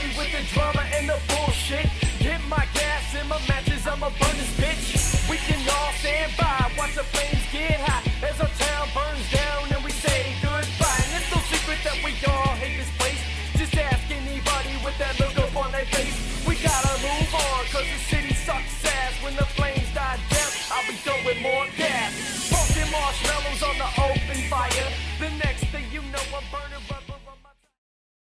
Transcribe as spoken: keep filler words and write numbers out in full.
anybody with the drama and the bullshit. Get my gas and my matches, I'ma burn this bitch. We can all stand by, watch the flames get hot as our town burns down and we say goodbye. And it's no secret that we all hate this place. Just ask anybody with that look up on their face. We gotta move on, cause the city sucks ass. When the flames die down, I'll be done with more gas. Smoking marshmallows on the oak